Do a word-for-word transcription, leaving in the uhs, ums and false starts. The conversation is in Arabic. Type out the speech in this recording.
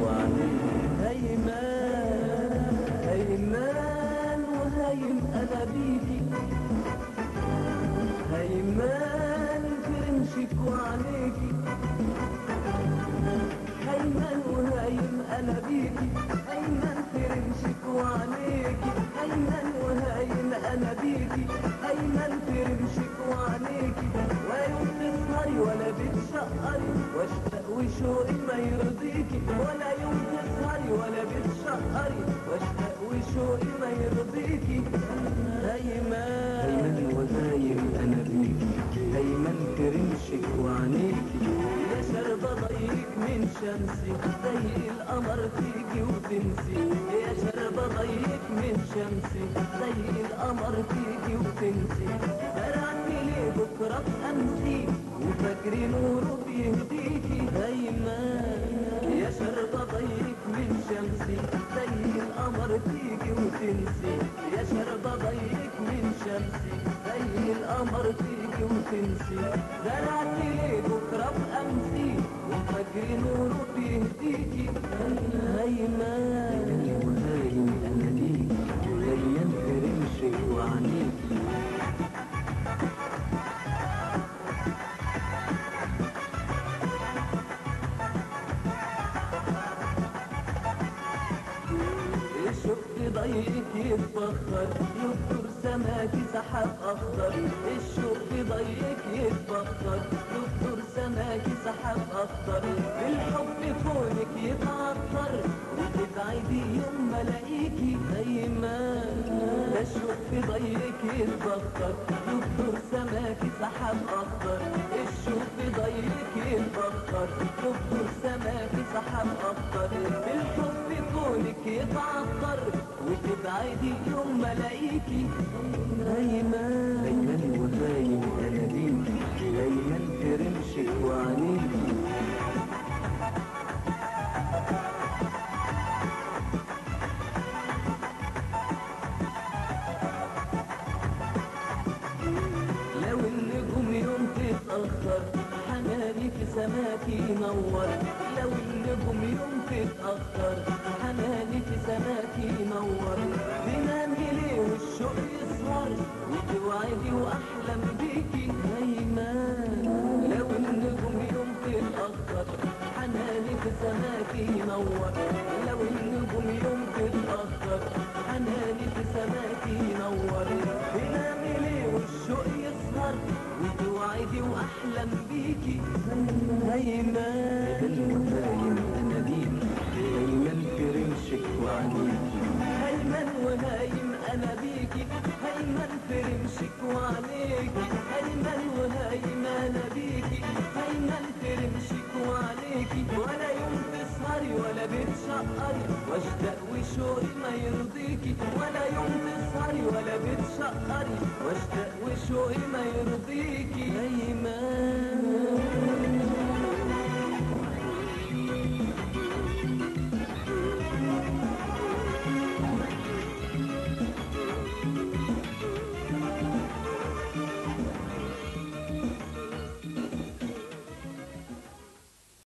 وعليكي. هيمان هيمان وهايم انا بيكي، هيمان في رمشك وعليكي. هيمان وهايم انا بيكي، هيمان في رمشك وعليكي. هيمان وهايم انا بيكي، هيمان في رمشك وعليكي. ويوم تسهري ولا بتشقري واشتاق وشوقي ما يرضيكي، ولا يوم تسهري ولا بتشقري واشتاق وشوقي ما يرضيكي. هيمان هيمان وهايم انا بيكي، هيمان في رمشك وعليكي. يا شربة ضيق من شمسي زي القمر فيكي وتنسي. يا شربة ضيق من شمسي زي القمر فيكي وتنسي. زرعتي لي بكرة في أمسي وفجري نوره بيهديكي. هيمان يا شربة ضيق من شمسي زي القمر فيكي وتنسي. يا شربة ضيق من شمسي زي القمر فيكي وتنسي. زرعتي لي بكرة في أمسي وفجري نوره بيهديكي. هيمان وهايم أنا ليكي، هيمان في رمشك وعليكي. شفت ضيق يتبخر يبخر سماكي سحاب اخضر. الشوق ضيق يتبخر يبخر سماكي سحاب اخضر. بالحب كونك يتعطر وتبعدي يوم ما الاقيكي. هيمان الشوق ضيق يتبخر يبخر سماكي سحاب اخضر. الشوق ضيق يتبخر يبخر سماكي سحاب اخضر. بالحب كونك يتعطر وتبعدي يوم ما الاقيكي. هيمان هيمان وهايم انا بيكي، هيمان في رمشك وعليكي. لو النجوم يوم تتأخر حناني في سماكي ينور. لو النجوم يوم تتأخر حناني في سماكي ينور. بنامي ليه والشوق يسهر وتوعدي واحلم بيكي. هيمان لو النجوم يوم تتأخر حناني في سماكي ينور. لو النجوم يوم تتأخر حناني في سماكي ينور. بنامي ليه والشوق يسهر وتوعدي واحلم بيكي. هيمان وهايم انا بيكي، هيمان في رمشك وعليكي. هيمان وهايم انا بيكي، هيمان في رمشك وعليكي. هيمان وهايم انا بيكي، هيمان في رمشك وعليكي. ولا يوم تسهري ولا بتشقري واشتاق وشوقي ما يرضيكي. ولا يوم تسهري ولا بتشقري واشتاق وشوقي ما يرضيكي. هيمان